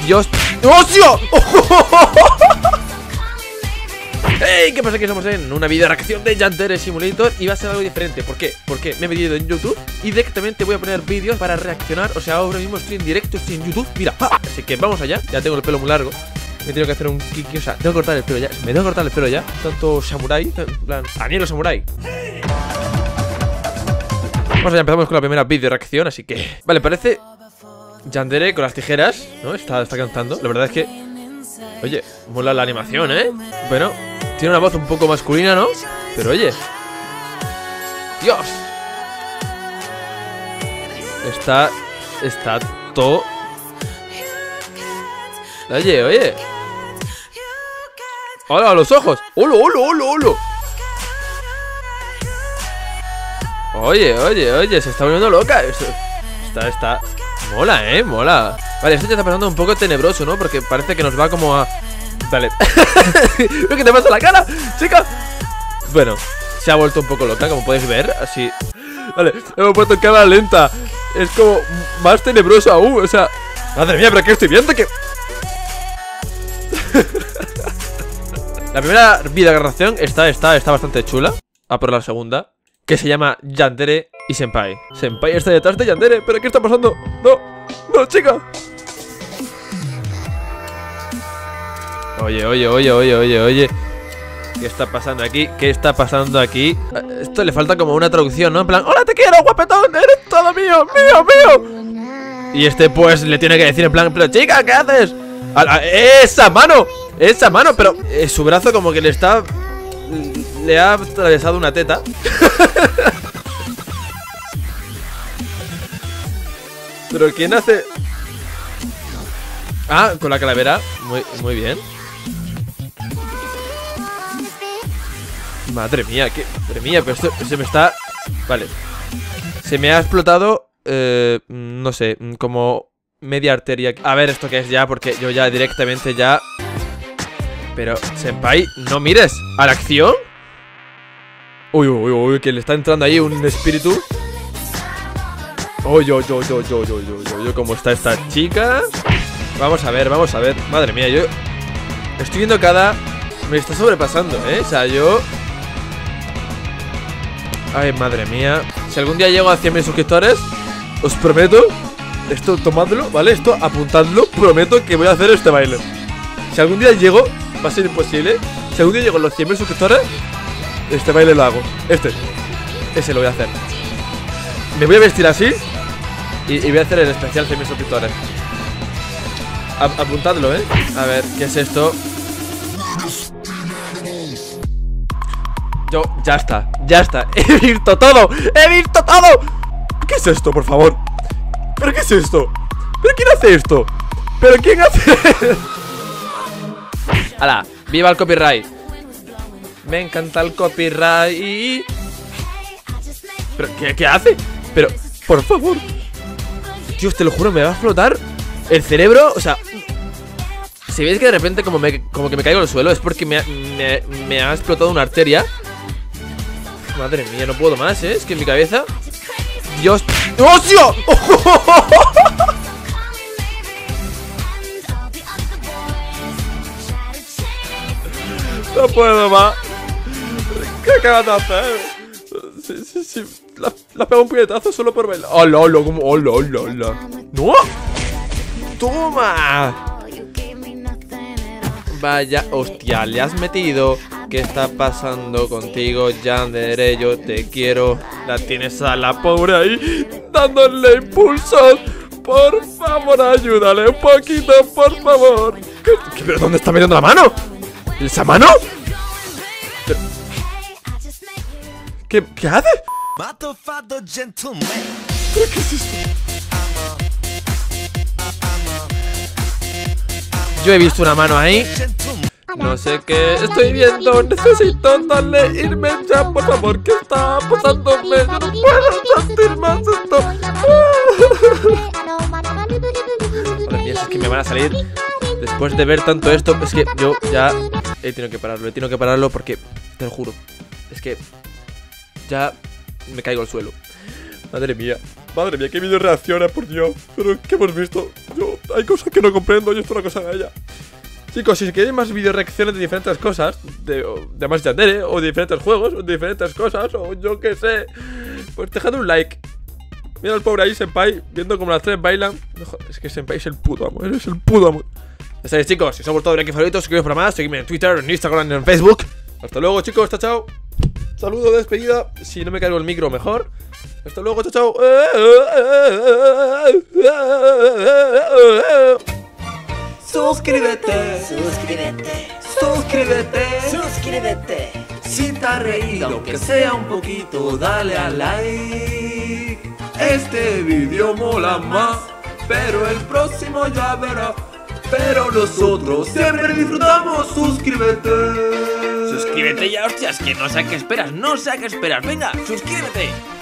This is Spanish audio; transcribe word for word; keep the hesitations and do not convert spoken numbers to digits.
Dios. ¡Hostia! ¡Hey! ¿Qué pasa? Que estamos en una video reacción de Yandere Simulator y va a ser algo diferente. ¿Por qué? Porque me he metido en YouTube y directamente voy a poner vídeos para reaccionar. O sea, ahora mismo estoy en directo, estoy en YouTube. Mira, ¡ah! Así que vamos allá. Ya tengo el pelo muy largo. Me tengo que hacer un kiki, o sea, tengo que cortar el pelo ya. Me tengo que cortar el pelo ya. Tanto samurai, en plan, Anielo samurai. Vamos allá, empezamos con la primera video reacción, así que... Vale, parece Yandere con las tijeras, ¿no? Está, está cantando. La verdad es que... Oye, mola la animación, ¿eh? Bueno, tiene una voz un poco masculina, ¿no? Pero oye... ¡Dios! Está... Está todo... Oye, oye. ¡Hola, los ojos! ¡Hola, hola, hola, hola! Oye, oye, oye, se está volviendo loca. Está, está... Mola, eh, mola. Vale, esto ya está pasando un poco tenebroso, ¿no? Porque parece que nos va como a... Dale. ¿Qué te pasa en la cara, chica? Bueno, se ha vuelto un poco loca, como podéis ver. Así... Vale, hemos puesto en cámara lenta. Es como más tenebroso aún, o sea... Madre mía, pero ¿qué estoy viendo? Que... La primera vida de reacción está, está, está bastante chula. A por la segunda, que se llama Yandere y Senpai. Senpai está detrás de Yandere. ¿Pero qué está pasando? No, no, chica. Oye, oye, oye, oye, oye, oye. ¿Qué está pasando aquí? ¿Qué está pasando aquí? Esto le falta como una traducción, ¿no? En plan, hola, te quiero, guapetón, eres todo mío, mío, mío. Y este pues le tiene que decir en plan, pero chica, ¿qué haces? A la, ¡esa mano! ¡Esa mano! Pero eh, su brazo como que le está... Le ha atravesado una teta. Pero ¿quién hace...? Ah, con la calavera. Muy, muy bien. Madre mía, qué... Madre mía, pero esto se me está... Vale. Se me ha explotado... Eh, no sé, como... media arteria. A ver esto que es ya, porque yo ya directamente ya... Pero, Senpai, no mires. ¿A la acción? Uy, uy, uy, que le está entrando ahí un espíritu. Uy, uy, uy, uy, uy, uy, uy, uy, ¿cómo está esta chica? Vamos a ver, vamos a ver. Madre mía, yo... Estoy viendo cada... Me está sobrepasando, ¿eh? O sea, yo... Ay, madre mía. Si algún día llego a cien mil suscriptores, os prometo... Esto, tomadlo, ¿vale? Esto, apuntadlo. Prometo que voy a hacer este baile. Si algún día llego, va a ser imposible. Si algún día llego a los cien mil suscriptores, este baile lo hago. Este, ese lo voy a hacer. Me voy a vestir así y, y voy a hacer el especial cien mil suscriptores. A, apuntadlo, ¿eh? A ver, ¿qué es esto? Yo, ya está, ya está. He visto todo, he visto todo. ¿Qué es esto, por favor? ¿Pero qué es esto? ¿Pero quién hace esto? ¿Pero quién hace...? ¡Hala! ¡Viva el copyright! Me encanta el copyright. ¿Pero qué, qué hace? Pero, por favor. Dios, te lo juro, me va a explotar el cerebro. O sea, si veis que de repente como, me, como que me caigo al suelo, es porque me, me, me ha explotado una arteria. Madre mía, no puedo más, ¿eh? Es que en mi cabeza... Dios... ¡Hostia! No puedo más. ¿Qué acabas de hacer? Sí, sí, sí. La, la pego un puñetazo solo por bailar. ¡Hola, hola! Como... ¡Hola, hola, hola! ¡No! ¡Toma! Vaya, hostia, le has metido. ¿Qué está pasando contigo, Yandere? Yo te quiero. La tienes a la pobre ahí dándole impulsos. Por favor, ayúdale un poquito, por favor. ¿Qué, qué, ¿Pero dónde está metiendo la mano? ¿Esa mano? ¿Pero, ¿Qué, ¿Qué hace? ¿Pero qué es esto? Yo he visto una mano ahí. No sé qué estoy viendo. Necesito darle irme ya, por favor. ¿Qué está pasándome? Yo no puedo sentir más esto. Madre mía, es que me van a salir. Después de ver tanto esto, es que yo ya he tenido que pararlo. He tenido que pararlo porque, te lo juro, es que ya me caigo al suelo. Madre mía, madre mía, qué video reacciona, por Dios. Pero ¿qué hemos visto? yo hay cosas que no comprendo y esto es una cosa de ella. Chicos, si queréis más video reacciones de diferentes cosas, de, de más Yandere, o de diferentes juegos, o de diferentes cosas, o yo qué sé, pues dejad un like. Mira al pobre ahí, Senpai, viendo como las tres bailan. Es que Senpai es el puto amo, es el puto amo. Ya sabéis, chicos, si os ha gustado ver aquí favoritos, suscribiros para más, seguidme en Twitter, en Instagram, en Facebook. Hasta luego, chicos, chao, chao. Saludo de despedida, si no me cargo el micro mejor. Hasta luego, chao, chao. Suscríbete, Suscríbete, suscríbete, suscríbete. Si te has reído, aunque sea un poquito, dale a like. Este vídeo mola más, pero el próximo ya verás. Pero nosotros siempre disfrutamos, suscríbete. Suscríbete ya, hostias, que no sé a qué esperas, no sé a qué esperas. Venga, suscríbete.